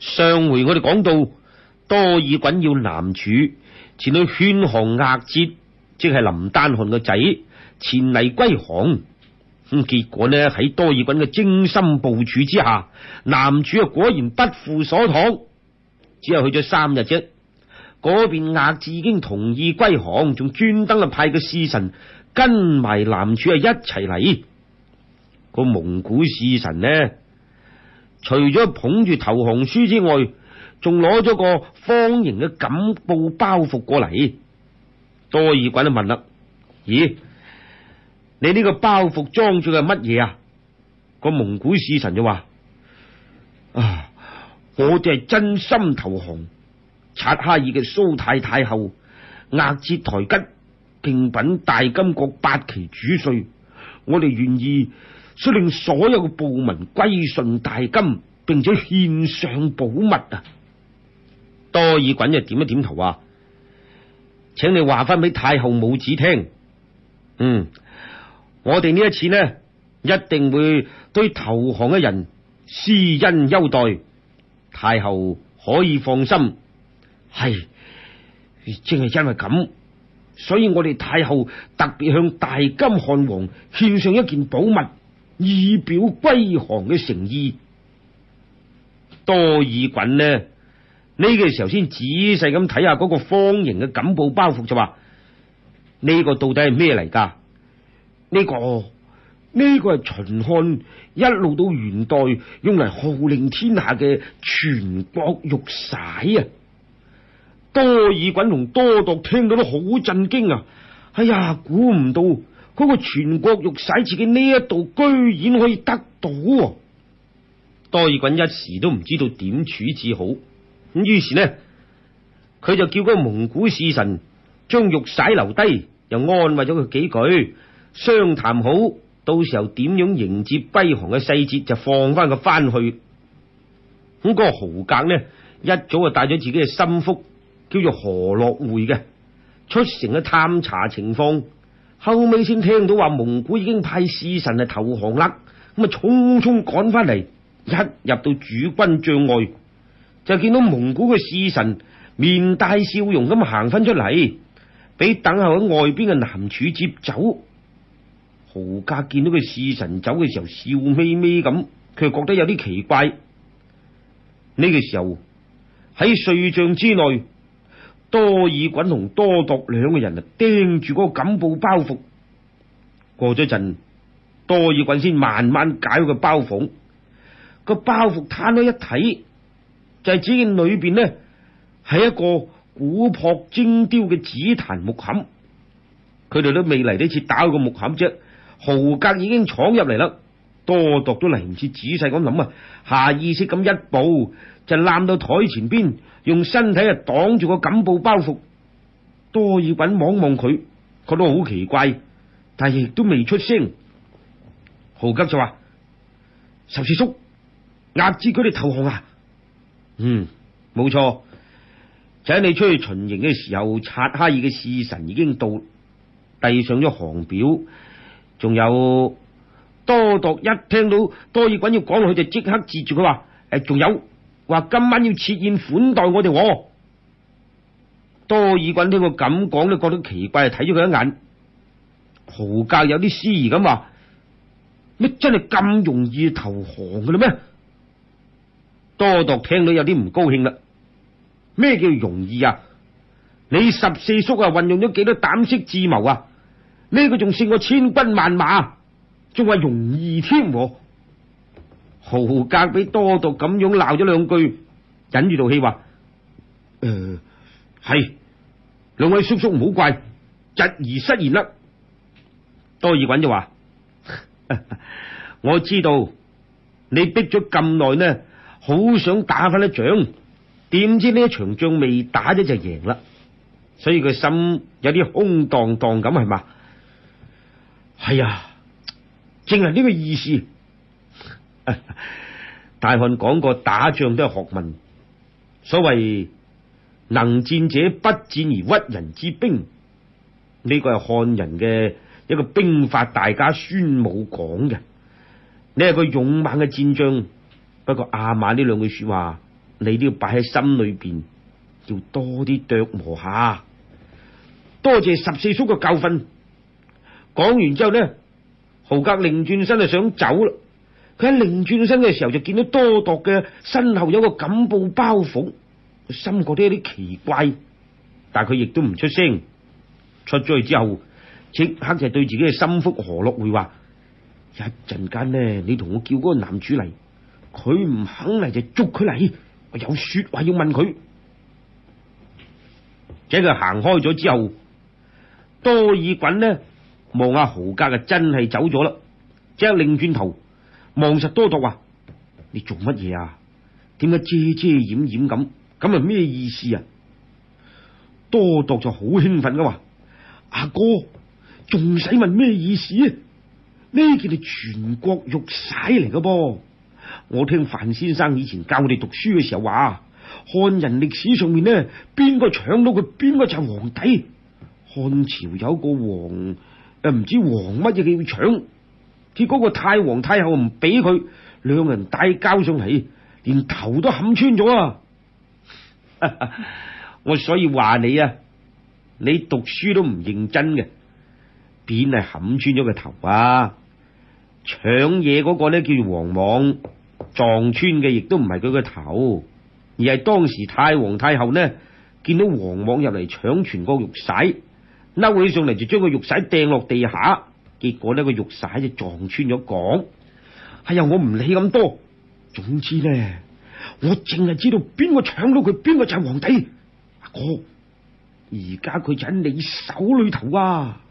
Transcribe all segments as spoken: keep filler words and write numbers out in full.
上回我哋講到多爾袞要南柱前去勸降額節，即係林丹汗個仔前嚟歸降。咁結果呢，喺多爾袞嘅精心部署之下，南柱啊果然不負所託，只係去咗三日啫。嗰邊額節已經同意歸降，仲專登啊派個使臣跟埋南柱啊一齊嚟。個蒙古使臣呢，除咗捧住投降書之外，仲攞咗個方形嘅錦布包袱過嚟。多爾袞就問啦：咦，你呢個包袱裝住嘅乜嘢啊？個蒙古使臣就話：啊，我哋係真心投降察哈爾嘅蘇太太后額節台吉，敬稟大金國八旗主帥，我哋願意率領所有嘅部民歸順大金，並且獻上寶物啊！多爾袞就點一點頭話：請你話翻俾太后母子聽，嗯，我哋呢一次呢，一定會對投降嘅人施恩優待，太后可以放心。係，正係因為咁，所以我哋太后特別向大金漢王獻上一件寶物，以表歸降嘅誠意。多爾袞呢，呢個時候先仔細咁睇下嗰個方形嘅錦布包袱，就話：呢個到底係咩嚟噶？呢個呢個係秦漢一路到元代用嚟號令天下嘅全國玉璽啊！多爾袞同多鐸聽到都好震驚啊！哎呀，估唔到嗰個全國玉璽自己呢一度居然可以得到啊！多爾袞一時都唔知道點處置好，咁於是呢，佢就叫嗰個蒙古使臣將玉璽留低，又安慰咗佢幾句，商談好到時候點樣迎接歸降嘅細節，就放翻佢翻去。咁、那、嗰個豪格呢，一早就帶咗自己嘅心腹叫做何樂會嘅出城去探查情況，後尾先聽到話蒙古已經派使臣嚟投降啦，咁啊匆匆趕翻嚟，一入到主軍帳外，就見到蒙古嘅使臣面帶笑容咁行翻出嚟，俾等候喺外邊嘅南柱接走。豪格見到個使臣走嘅時候笑眯眯咁，佢覺得有啲奇怪。呢、這個時候喺睡帳之內，多爾袞同多鐸兩個人啊盯住嗰個錦布包袱。過咗陣，多爾袞先慢慢解開個包袱。個包袱攤開一睇，就係只見裏邊呢係一個古樸精雕嘅紫檀木龕。佢哋都未嚟得切打開個木龕啫，豪格已經闖入嚟啦。多鐸都嚟唔切仔細咁諗啊，下意識咁一步就攬到台前邊，用身體啊擋住個錦布包袱。多爾袞望望佢，覺得好奇怪，但係亦都未出聲。豪格就話：十四叔，額節佢哋投降啊？嗯，冇錯，就喺你出去巡營嘅時候，察哈爾嘅使臣已經到，遞上咗降表。仲有多鐸一聽到多爾袞要講落去，就即刻截住佢話：誒，仲有話今晚要設宴款待我哋。多爾袞聽佢咁講都覺得奇怪，睇咗佢一眼。豪格有啲思疑咁話：乜真係咁容易投降嘅啦咩？多鐸聽到有啲唔高興啦。咩叫容易啊？你十四叔啊運用咗幾多膽識智謀啊？呢個仲勝過千軍萬馬，仲話容易添。豪格俾多鐸咁樣鬧咗兩句，忍住道氣話：誒，係兩位叔叔唔好怪，侄兒失言啦。多爾袞就話：我知道你逼咗咁耐呢，好想打翻一仗，點知呢一場仗未打咗就贏啦，所以佢心有啲空蕩蕩咁，係嘛？係啊，正係呢個意思。大漢講過，打仗都係學問，所謂能戰者不戰而屈人之兵，呢個係漢人嘅一個兵法大家孫武講嘅。你係個勇猛嘅戰將，不過阿瑪呢兩句說話你都要擺喺心裏邊，要多啲琢磨下。多謝十四叔嘅教訓。講完之後呢，豪格擰轉身就想走啦。佢喺擰轉身嘅時候就見到多鐸嘅身後有個錦布包袱，心覺得有啲奇怪，但係佢亦都唔出聲。出咗去之後，即刻就對自己嘅心腹何樂會話：一陣間呢，你同我叫嗰個男主嚟，佢唔肯嚟就捉佢嚟，我有說話要問佢。即係佢行開咗之後，多爾袞呢望下豪格啊，真係走咗啦，即刻擰轉頭望實多鐸話：你做乜嘢啊？點解遮遮掩掩咁？咁係咩意思啊？多鐸就好興奮噶話：阿哥，仲使問咩意思啊？呢件係全國玉璽嚟噶噃。我聽范先生以前教我哋讀書嘅時候話，漢人歷史上面呢，邊個搶到佢，邊個就係皇帝。漢朝有個王誒，唔知王乜嘢嘅要搶，結果個太皇太后唔俾佢，兩人大交上嚟，連頭都冚穿咗啊！我所以話你啊，你讀書都唔認真嘅，邊係冚穿咗個頭啊？搶嘢嗰個呢叫做王莽，撞穿嘅亦都唔係佢個頭，而係當時太皇太后呢見到王莽入嚟搶全國玉璽，嬲起上嚟就將個玉璽掟落地下，結果呢個玉璽就撞穿咗槓。哎呀，我唔理咁多，總之呢，我淨係知道邊個搶到佢，邊個就係皇帝。阿哥，而家佢就喺你手裏頭啊！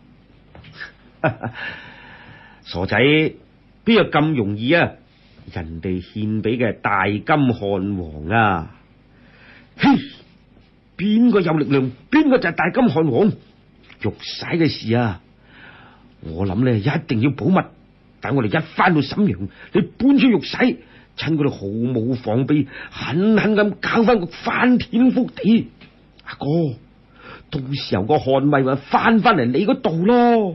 傻仔，邊有咁容易啊？人哋獻俾嘅大金漢王啊！嘿，邊個有力量，邊個就係大金漢王。玉璽嘅事啊，我諗咧一定要保密。等我哋一翻到瀋陽，你搬出玉璽，趁佢哋毫無防備，狠狠咁搞翻個翻天覆地。阿哥，到時候個漢位咪翻翻嚟你嗰度咯。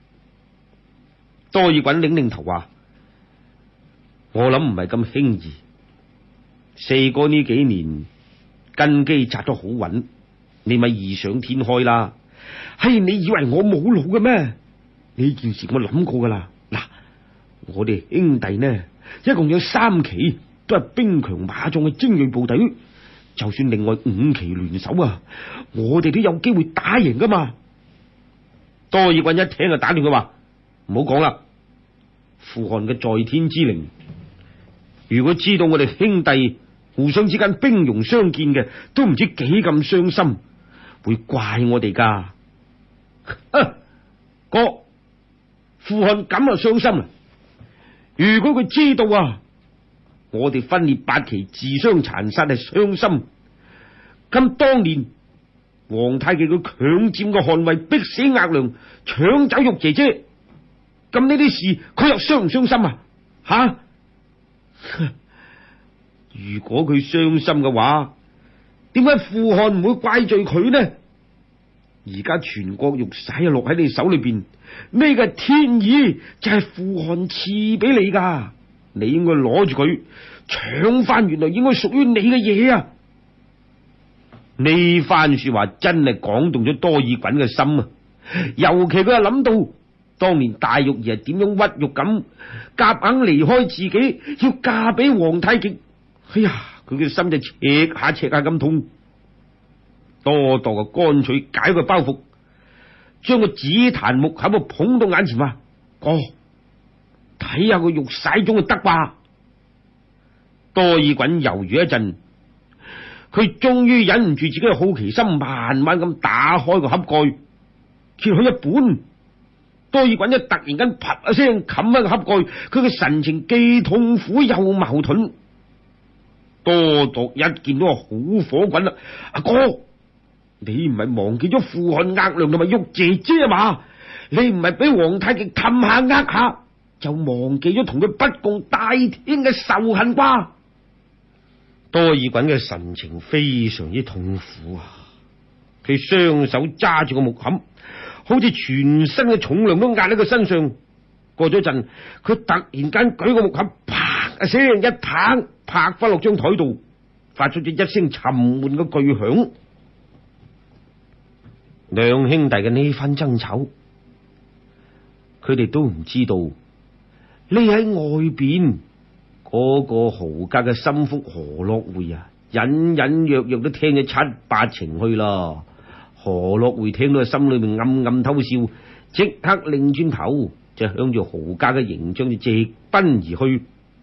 多爾袞擰擰頭話：我諗唔係咁輕易。四哥呢幾年根基紮得好穩，你咪異想天開啦。嘿，你以為我冇腦嘅咩？呢件事我諗過噶啦。嗱，我哋兄弟呢，一共有三期，都係兵強馬壯嘅精銳部隊。就算另外五期聯手啊，我哋都有機會打贏噶嘛。多爾袞一聽就打斷佢話：唔好講啦，父漢嘅在天之靈，如果知道我哋兄弟互相之間兵戎相見嘅，都唔知幾咁傷心，會怪我哋噶。啊，哥，父漢咁就傷心啦。如果佢知道啊，我哋分裂八旗自相殘殺係傷心，咁當年皇太極佢強佔個漢位，逼死額娘，搶走玉姐姐，咁呢啲事佢又傷唔傷心啊？吓、啊，如果佢傷心嘅話，點解父漢唔會怪罪佢呢？而家全國玉璽落喺你手裏邊，呢個天意就係父漢賜俾你噶，你應該攞住佢搶翻原來應該屬於你嘅嘢啊！呢番說話真係講動咗多爾袞嘅心啊！尤其佢又諗到當年大玉兒係點樣屈辱咁夾硬離開自己，要嫁俾皇太極。哎呀，佢嘅心就赤下赤下咁痛。多鐸啊，乾脆解個包袱，將個紫檀木盒啊捧到眼前話：哥，睇下個玉璽中嘅得吧。多爾袞猶豫一陣，佢終於忍唔住自己嘅好奇心，慢慢咁打開個盒蓋，揭開一本。多爾袞一突然間啪一聲冚喺個盒蓋，佢嘅神情既痛苦又矛盾。多鐸一見到啊，好火滾啦！阿哥，你唔係忘記咗父漢額娘同埋玉姐姐啊嘛？你唔係俾皇太極氹下呃下，就忘記咗同佢不共戴天嘅仇恨啩？多爾袞嘅神情非常之痛苦啊！佢雙手揸住個木盒，好似全身嘅重量都壓喺佢身上。過咗陣，佢突然間舉個木盒，啪一聲一棒拍翻落張台度， 發出咗一聲沉悶嘅巨響。兩兄弟嘅呢番爭吵，佢哋都唔知道，匿喺外邊嗰個豪家嘅心腹何樂會啊，隱隱約約都聽咗七八情去啦。何樂會聽到心裏面暗暗偷笑，即刻擰轉頭就向住豪家嘅營帳就直奔而去。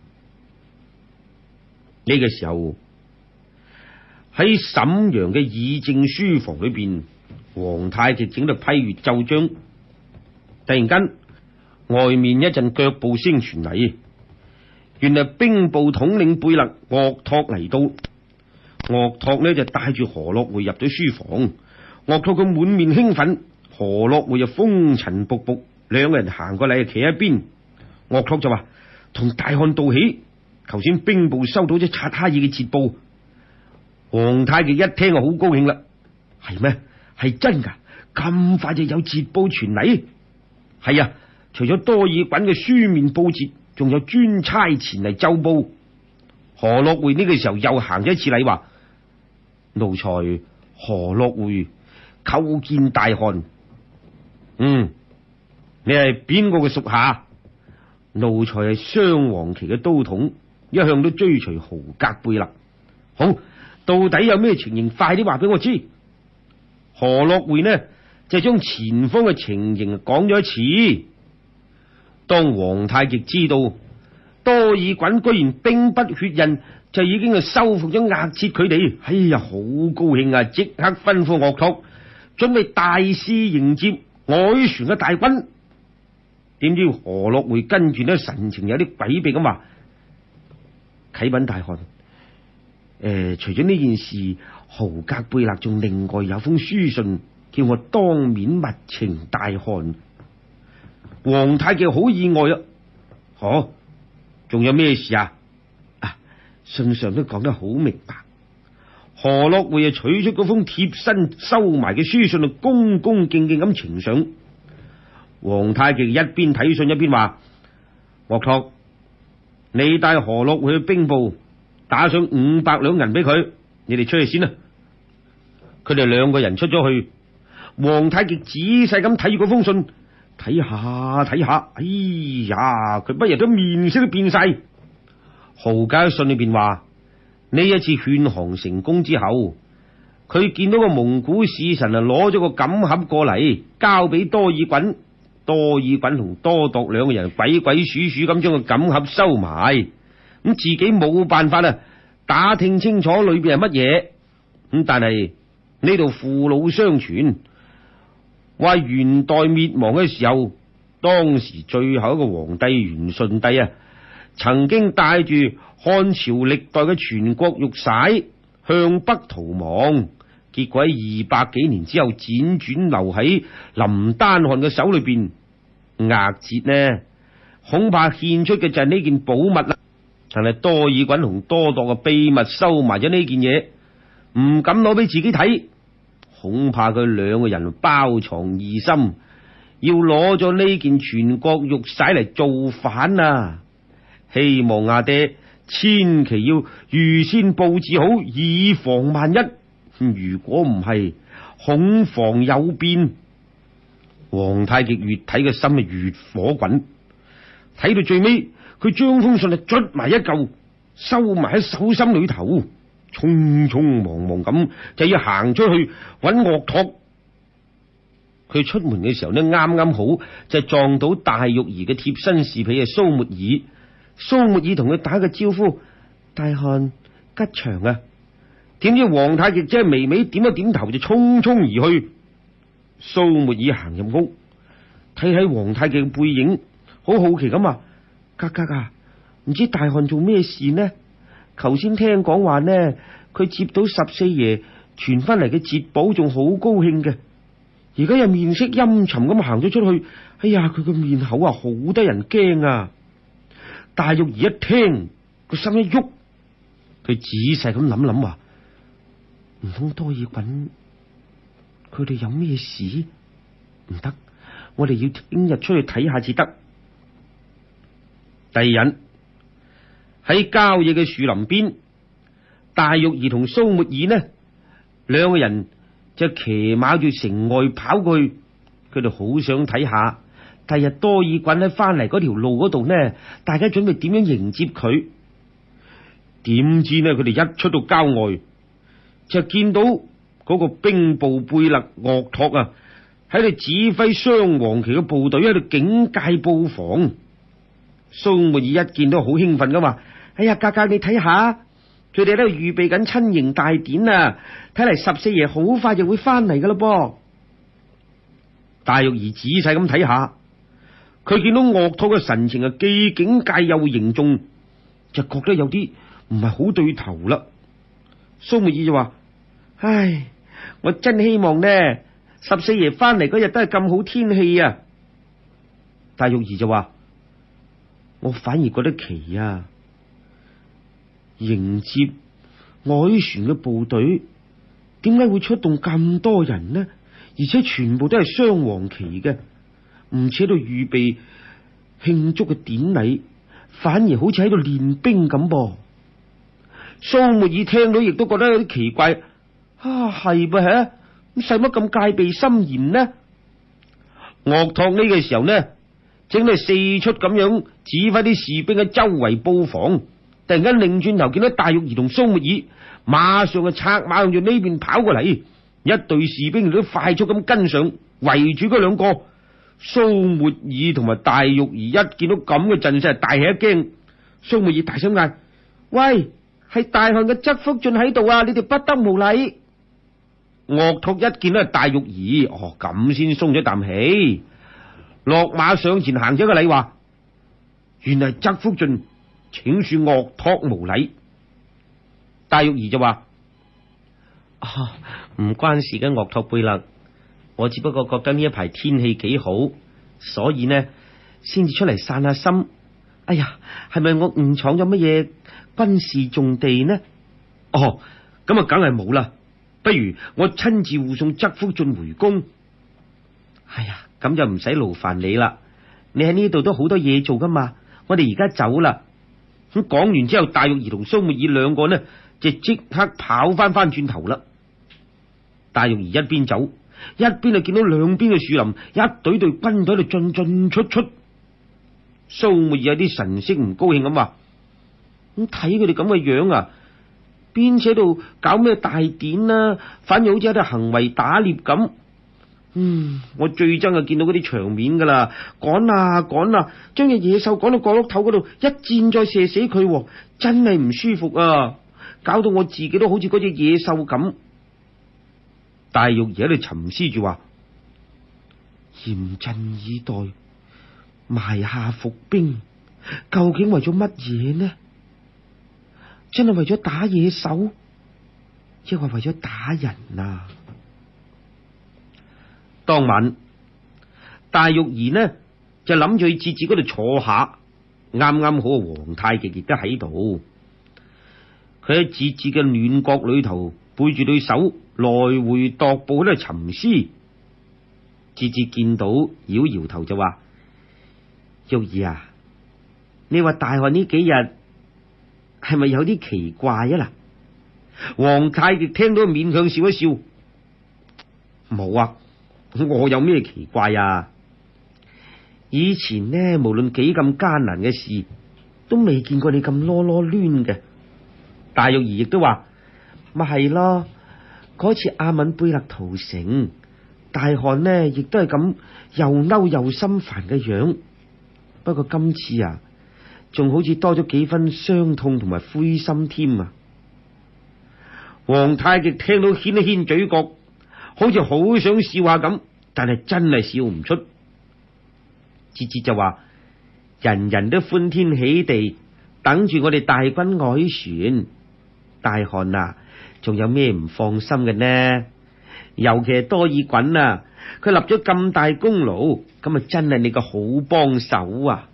呢個時候喺瀋陽嘅議政書房裏邊，皇太極正喺度批閱奏章。突然間，外面一陣腳步聲傳嚟，原來兵部統領貝勒岳拓嚟到。岳拓呢就帶住何樂會入咗書房。岳拓佢滿面興奮，何樂會就風塵僕僕，兩個人行過嚟企喺邊。岳拓就話：同大漢道喜，頭先兵部收到咗察哈爾嘅捷報。皇太極一聽就好高興啦，係咩？係真噶？咁快就有捷報傳嚟？係啊，除咗多爾袞嘅書面報捷，仲有專差前嚟奏報。何樂會呢個時候又行咗一次禮，話：奴才何樂會叩見大漢。嗯，你係邊個嘅屬下？奴才係雙黃旗嘅都統，一向都追隨豪格貝勒。好，到底有咩情形？快啲話俾我知。何樂會呢就將前方嘅情形講咗一次。當皇太極知道多爾袞居然兵不血刃就已經係收復咗壓切佢哋，哎呀，好高興啊！即刻吩咐岳拓準備大肆迎接外船嘅大軍。點知何樂會跟住呢神情有啲詭秘咁話：啟稟大漢，誒、呃，除咗呢件事，豪格貝勒仲另外有封書信，叫我當面密呈大漢。皇太極好意外啊！嗬，仲有咩事啊？啊，信上都講得好明白。何樂會啊，取出嗰封貼身收埋嘅書信，恭恭敬敬咁呈上。皇太極一邊睇信一邊話：岳拓，你帶何樂會去兵部，打上五百兩銀俾佢，你哋出去先啦。佢哋兩個人出咗去，皇太極仔細咁睇住嗰封信，睇下睇下，哎呀，佢不日都面色都變晒。豪家喺信裏邊話：呢一次勸降成功之後，佢見到個蒙古使臣啊，攞咗個錦盒過嚟，交俾多爾袞。多爾袞同多鐸兩個人鬼鬼祟祟咁將個錦盒收埋，咁自己冇辦法啊打聽清楚裏邊係乜嘢。咁但係呢度父老相傳，話元代滅亡嘅時候，當時最後一個皇帝元順帝啊，曾經帶住漢朝歷代嘅全國玉璽向北逃亡，結果喺二百幾年之後輾轉留喺林丹汗嘅手裏邊。押節呢，恐怕獻出嘅就係呢件寶物啦。但係多爾袞同多鐸嘅秘密收埋咗呢件嘢，唔敢攞俾自己睇，恐怕佢兩個人包藏異心，要攞咗呢件全國玉璽嚟造反啊！希望阿爹千祈要預先布置好，以防萬一。如果唔係，恐防有變。皇太極越睇個心啊越火滾，睇到最尾，佢將封信啊捽埋一嚿，收埋喺手心裏頭，匆匆忙忙咁就要行出去揾岳拓。佢出門嘅時候呢，啱啱好就撞到大玉兒嘅貼身侍婢啊蘇沫兒。蘇沫兒同佢打個招呼：大漢吉祥啊！點知皇太極即係微微點一點頭，就匆匆而去。蘇沫兒行入屋，睇喺皇太極嘅背影，好好奇咁話：格格啊，唔知大漢做咩事呢？頭先聽講話呢，佢接到十四爺傳翻嚟嘅捷報，仲好高興嘅。而家又面色陰沉咁行咗出去，哎呀，佢個面口啊，好得人驚啊！大玉兒一聽，個心一喐，佢仔細咁諗諗話：唔通多爾袞佢哋有咩事？唔得，我哋要聽日出去睇下至得。第二日喺郊野嘅樹林邊， 大玉兒同蘇沫兒呢，兩個人就騎馬住城外跑過去，佢哋好想睇下第日多爾袞喺翻嚟嗰條路嗰度呢，大家準備點樣迎接佢？點知呢，佢哋一出到郊外，就見到嗰個兵部貝勒岳托啊，喺度指揮雙黃旗嘅部隊喺度警戒布防。蘇沫兒一見到好興奮噶嘛，哎呀，格格你睇下，佢哋喺度預備緊親迎大典啊！睇嚟十四爺好快就會翻嚟噶啦噃。大玉兒仔細咁睇下，佢見到岳托嘅神情啊，既警戒又凝重，就覺得有啲唔係好對頭啦。蘇沫兒就話：唉，我真希望呢十四爺翻嚟嗰日都係咁好天氣啊！大玉兒就話：我反而覺得奇啊，迎接凱旋嘅部隊點解會出動咁多人呢？而且全部都係雙黃旗嘅，唔似喺度預備慶祝嘅典禮，反而好似喺度練兵咁噃。蘇沫兒聽到亦都覺得有啲奇怪，啊係噃吓，咁使乜咁戒備森嚴呢？岳托呢個時候呢，正係四出咁樣指揮啲士兵喺周圍布防，突然間擰轉頭見到大玉兒同蘇沫兒，馬上就策馬向住呢邊跑過嚟，一隊士兵都快速咁跟上，圍住嗰兩個。蘇沫兒同埋大玉兒一見到咁嘅陣勢，大吃一驚。蘇沫兒大聲嗌：喂，係大漢嘅側福晉喺度啊！你哋不得無禮。岳托一見到係大玉兒，哦咁先鬆咗啖氣，落馬上前行咗個禮，話：原來側福晉，請恕岳托無禮。大玉兒就話：啊，唔關事嘅，岳托貝勒，我只不過覺得呢一排天氣幾好，所以呢先至出嚟散下心。哎呀，係咪我誤闖咗乜嘢軍事重地呢？哦，咁啊，梗係冇啦。不如我親自護送側福晉回宮。哎呀，咁就唔使勞煩你啦。你喺呢度都好多嘢做噶嘛。我哋而家走啦。咁講完之後，大玉兒同蘇沫兒兩個呢就即刻跑翻翻轉頭啦。大玉兒一邊走，一邊就見到兩邊嘅樹林一隊隊軍隊喺度進進出出。蘇沫兒有啲神色唔高興咁話：咁睇佢哋咁嘅樣啊，邊且喺度搞咩大典啊？反而好似喺度行為打獵咁。嗯，我最憎係見到嗰啲場面噶啦，趕啊趕啊，將隻野獸趕到角落頭嗰度，一箭再射死佢，真係唔舒服啊！搞到我自己都好似嗰隻野獸咁。大玉兒喺度沉思住話：嚴陣以待，埋下伏兵，究竟為咗乜嘢呢？真係為咗打野獸，抑或為咗打人啊？當晚，大玉兒呢就諗住去節節嗰度坐下，啱啱好皇太極亦都喺度。佢喺節節嘅暖閣裏頭，背住對手，來回踱步喺度沉思。節節見到，搖搖頭就話：玉兒啊，你話大漢呢幾日係咪有啲奇怪啊？嗱，皇太極聽到勉強笑一笑：冇啊，我有咩奇怪啊？以前呢，無論幾咁艱難嘅事，都未見過你咁囉囉攣嘅。大玉兒亦都話：咪係咯，嗰次阿敏貝勒屠城，大漢呢亦都係咁又嬲又心煩嘅樣。不過今次啊，仲好似多咗幾分傷痛同埋灰心添啊！皇太極聽到牽一牽嘴角，好似好想笑下咁，但係真係笑唔出。節節就話：人人都歡天喜地等住我哋大軍凱旋，大漢啊，仲有咩唔放心嘅呢？尤其係多爾袞啊，佢立咗咁大功勞，咁啊真係你個好幫手啊！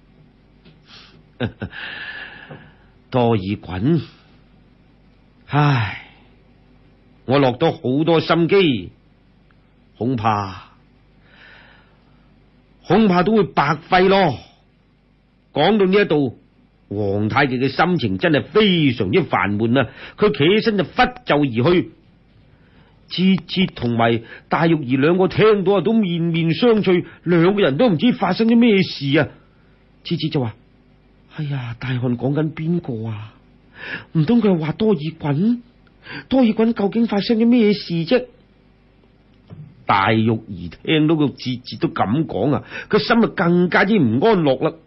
多爾袞，唉，我落咗好多心機，恐怕恐怕都會白費咯。講到呢一度， 皇太極嘅心情真係非常之煩悶啊！佢企起身就拂袖而去。節節同埋大玉兒兩個聽到啊，都面面相覷，兩個人都唔知發生咗咩事啊！節節就話：哎呀，大漢講緊邊個啊？唔通佢係話多爾袞？多爾袞究竟發生咗咩事啫？大玉兒聽到個節節都咁講啊，個心啊更加之唔安樂啦。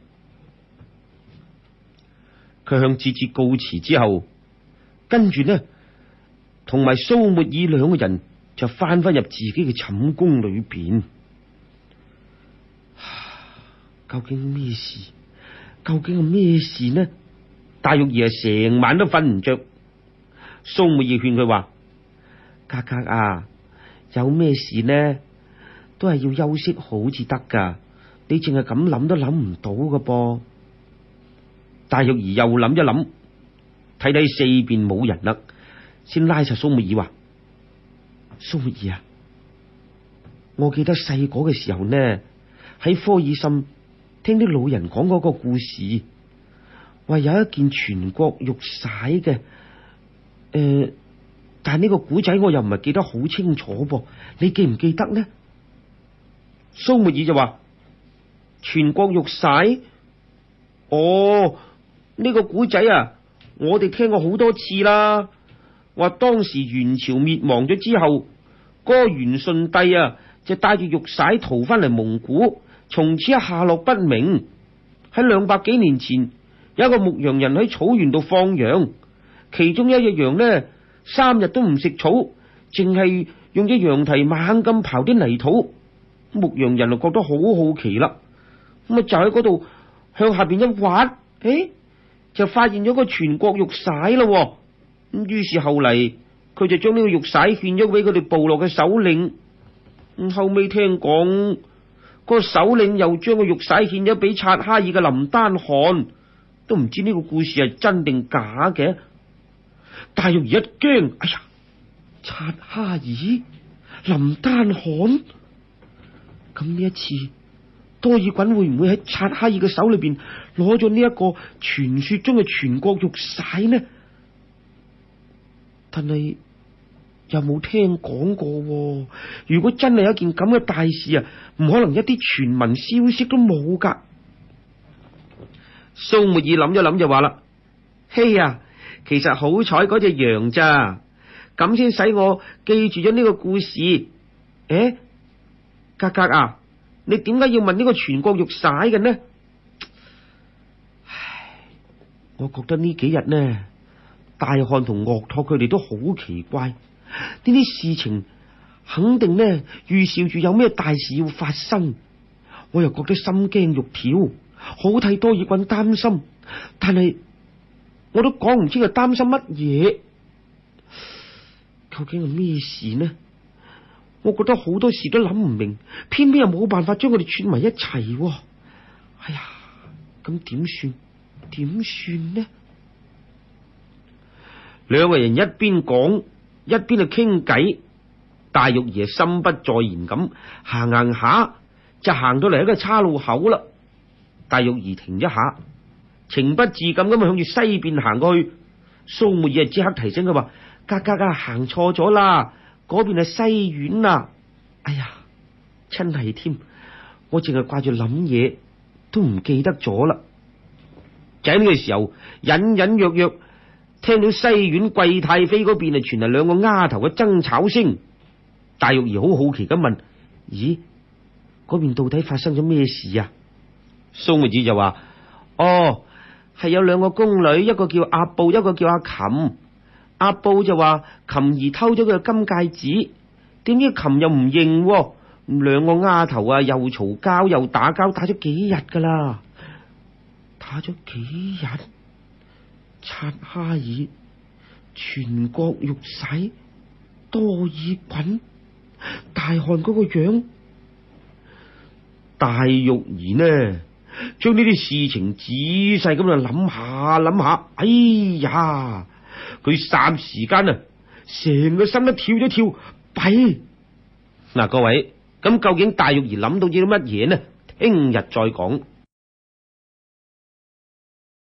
佢向節節告辭之後，跟住呢，同埋蘇沫爾兩個人就翻返入自己嘅寢宮裏邊。究竟咩事？究竟係咩事呢？大玉兒啊，成晚都瞓唔着。蘇沫爾勸佢話：格格啊，有咩事呢？都係要休息好至得噶。你淨係咁諗都諗唔到噶噃。大玉兒又諗一諗，睇睇四邊冇人啦，先拉實蘇沫爾話：蘇沫爾啊，我記得細個嘅時候呢，喺科爾沁聽啲老人講嗰個故事，話有一件全國玉璽嘅，誒、呃，但係呢個古仔我又唔係記得好清楚噃，你記唔記得呢？蘇沫爾就話：全國玉璽，哦。呢個古仔啊，我哋聽過好多次啦。話當時元朝滅亡咗之後，嗰個元順帝啊，就帶住玉璽逃翻嚟蒙古，從此一下落不明。喺兩百幾年前，有一個牧羊人喺草原度放羊，其中一隻羊呢，三日都唔食草，淨係用隻羊蹄猛咁刨啲泥土。牧羊人就覺得好好奇啦，咁啊就喺嗰度向下邊一挖，誒，就發現咗個全國玉璽咯。咁於是後嚟佢就將呢個玉璽獻咗俾佢哋部落嘅首領。咁後尾聽講，個首領又將個玉璽獻咗俾察哈爾嘅林丹汗，都唔知呢個故事係真定假嘅。大玉兒一驚，哎呀，察哈爾、林丹汗，咁呢一次多爾袞會唔會喺察哈爾嘅手裏邊攞咗呢一個傳說中嘅全國玉璽呢？但係又冇聽講過，如果真係有一件咁嘅大事啊，唔可能一啲傳聞消息都冇噶。蘇沫爾諗一諗就話啦：嘿呀，其實好彩嗰隻羊咋，咁先使我記住咗呢個故事。誒，格格啊，你點解要問呢個全國玉璽嘅呢？唉，我覺得呢幾日呢，大漢同岳拓佢哋都好奇怪，呢啲事情肯定呢預兆住有咩大事要發生，我又覺得心驚肉跳，好替多爾袞擔心，但係我都講唔知佢擔心乜嘢，究竟係咩事呢？我覺得好多事都諗唔明，偏偏又冇辦法將佢哋串埋一齊。哎呀，咁點算？點算呢？兩個人一邊講一邊去傾偈，大玉兒心不在焉咁行行下，就行到嚟一個岔路口啦。大玉兒停一下，情不自禁咁向住西邊行過去。蘇沫爾即刻提醒佢話：格格啊，行錯咗啦，嗰邊係西院啊！哎呀，真係添，我淨係掛住諗嘢，都唔記得咗啦。就喺呢個時候，隱隱約約聽到西院貴太妃嗰邊啊傳嚟兩個丫頭嘅爭吵聲。大玉兒好好奇咁問：咦，嗰邊到底發生咗咩事啊？蘇沫爾就話：哦，係有兩個宮女，一個叫阿布，一個叫阿琴。阿布就話琴兒偷咗佢嘅金戒指，點知琴又唔認，兩個丫頭啊又嘈交又打交，打咗幾日噶啦，打咗幾日。察哈爾、全國玉璽、多爾袞、大汗嗰個樣。大玉兒呢，將呢啲事情仔細咁就諗下諗下，哎呀！佢霎時間啊，成個心都跳咗跳，弊！嗱，各位，咁究竟大玉兒諗到啲乜嘢呢？聽日再講。